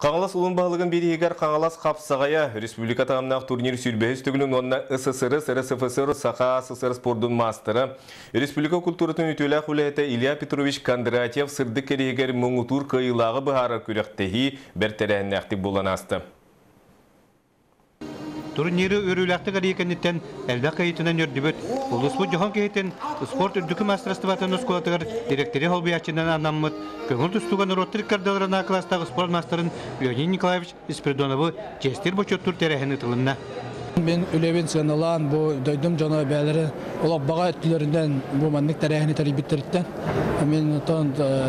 Қаңалас ұлын бағылығын берегер Қаңалас қапсағая республика тағамнақ турнир сүрбәйіз түгілін онына СССР, СРСФСР, Сақа СССР спордың мастыры. Республика культуратын үтілі құлайты Илья Петрович Кондратьев сырды керегер мұңытур қайылағы бұхары көректегі бәртәрәйін әқтік болан асты. Турниры өрүүләктік әрекенеттен әлбәқ кайытынан өрдібіт. Улыспу жохон кейтен спорт үрдікі мастерстватын ұсколатығыр директері холбиячынан анаммыд. Көңіл тұстуған ұроттыр кардаларына кластағы спорт мастарын Леонид Николаевич Испридоновы жестер бөчеттур тәрәхіні тылынна. Мен үлебен сығаналан бұл дойдым жона бәлері олапбаға өттілерінден бұл маннық тәрәхіні тәрібіттеріттен. Мен ұтан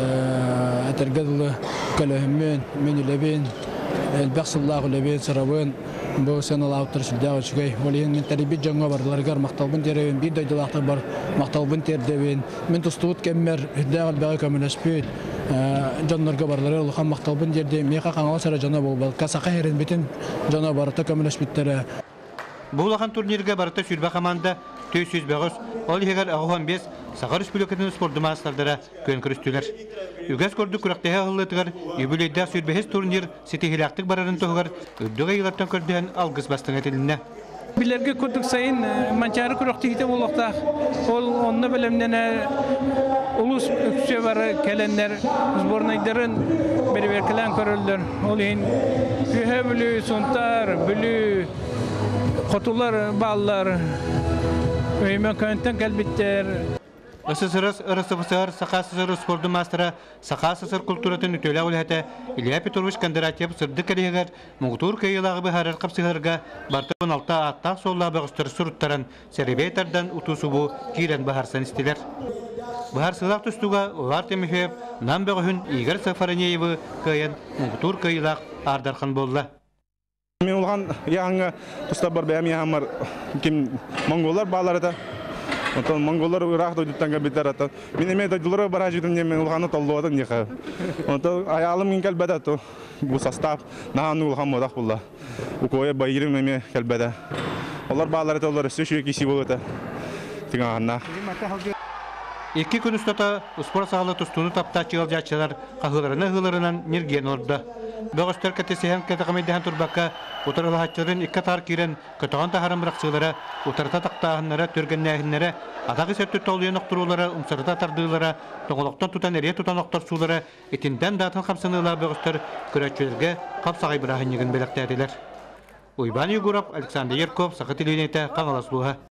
әтергеділі көліхіммен, мен үлебен, әлбәқ сыллағы үлебен, сырабын, бұл сығанала ауттыр шылдағы үшігей. Олеген мен тәрібет жоңға барларғар мақталбын теребен, бір дойдылақтар бар мақталбын тердебен. Мен тұстуыт кәммер, үрдәғ әлбәғі көміләшпейд. Жонларға барлары ұлыған мақталбын терде, меқа қаңала сәрі жона бол бол. Касақа әрін бетін жона барыта көміләшпейттері. Бұлаған турнирге барыта сүрбә команда 400 ол егер ағуан 5 Сақар Республикатын спорты мастардара көн көрістілер. Үгәс көрді күрәктәге ғылытығар, юбилейді сүрбәхес турнир сетихилақтық барарын тұғығар, үддіға елаттан көрдіген алғыз бастың әтіліне. Билерге көрдік сайын манчары күрәктігіте болуқтақ. Ол онны білімден ұлыс үксе бары кәлендер, сборнайдарын бері-беркілен көрілдір. Ол ең күйе бүлі, сонтар, бүлі, қотулар, баллар, өймен көнттен кәлбеттер. СССР, РСФСР, Сақа СССР спорты мастера, Сақа СССР культуратын үтөлі әуліхәті Илья Петрович Кондратьев сырды кәрегер, мұғытур көйілағы бұхарар қапсығырға бартығын алта аттақ солла бұғыстыр сұруттарын сәребейтерден ұтусу бұ кейрен бұхарсан істелер. Бұхар сылақ түстуға Олар Темихев, нам бұғын Игар Сафаранеевы көйен мұғытур көйілақ ардархан болды. Мен олған яғанға тұста бар бәйім яғамар кем монголар бағалары Онтан монголар ұрақ дойдыттан кәбеттер аттан. Мен еме дойдылары бара жүрдім, мен ұлғаны толды одан неқа. Онтан аялым мен кәлбәді аты. Бұл састап, нағаны ұлған модақ бұлла. Ұқойы байырым еме кәлбәді. Олар бағалары олар өсі шүйек есі болыды. Тіңағанна. Екі күн ұстата спорт сағалы тұстуыны тапта чығыл жатшылар қағыларынан нерген орды. Бөғістер кәтесіген кәтіғамайдыған тұрбаққа ұтырылы хатчыларын екі тар кирен көтіған тағарым бірақсылары, ұтырта тақтағынлары, түргеннәғінлері, атағы сәтті толуын оқтырулары, ұмсырыта тардылары, тоғылықтан тұтан әрия тұтан оқтар сулары, етінден датын қамсынылы бөғістер көрәтшілерге қапсағай бірағын егін беліқтәділер. Уйбан Югуров, Александр Ерков, Сақы телевидениеті, Қаңалас Луға.